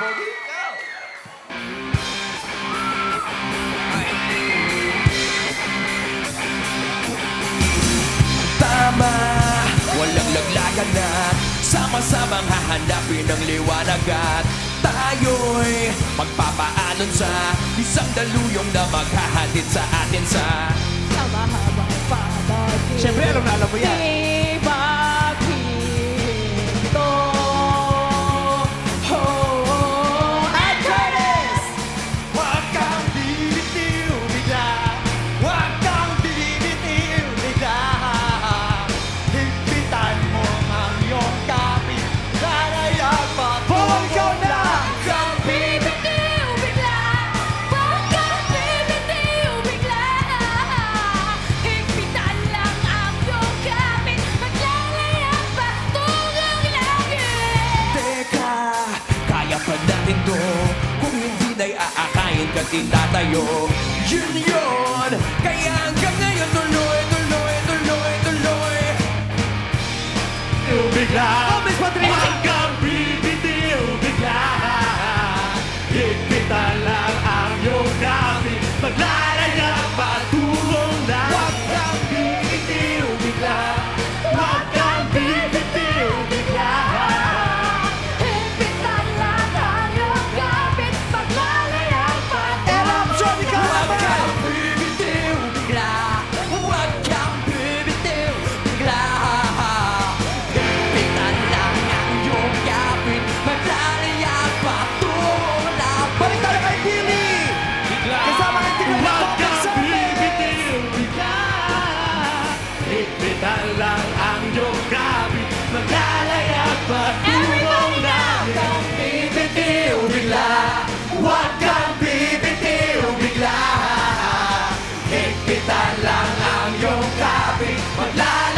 Pogi. Tama, walang laglagan na sama-samang hahanapin ng liwanag at tayo'y magpapaanon sa isang daluyong na maghahatid sa atin sa Mahabang pamagin. Siyempre, alam na mo yan. Di maghinto. At Curtis! Huwag kang bibitiw bigla. Huwag kang bibitiw bigla. Higpitan mo ang iyong kapit. Nanayag patulong lang. Huwag kang bibitiw bigla. Huwag kang bibitiw bigla. Higpitan lang ang iyong gamit. Maglalayag patulong langit. Teka, kaya pa natin to. Kung hindi na'y aakayin ka tatayo. Yun yun, kaya hanggang ngayon tuloy, tuloy, tuloy, tuloy. Bigla. Oh, Miss Patricia. Huwag kang bibitiw bigla. Higpitan lang ang iyong gamit. Maglalayag patulong lang. Huwag kang bibitiw bigla. Huwag kang bibitiw bigla. Higpitan lang ang iyong gamit. Maglalayag patulong Eruption, ikaw Huwag naman! kang bibitiw bigla. Huwag kang bibitiw bigla. Higpitan lang ang iyong kapit. Maglalayag patulong. Balik tayo kay Billy! Kasama ng tignan ng Huwag Comic kang Survey! bibitiw bigla. Higpitan lang ang iyong gamit. Maglalayag patulong lang. Huwag kang bibitiw bigla. Huwag kang bibitiw bigla. Higpitan lang ang iyong kapit. Maglalayag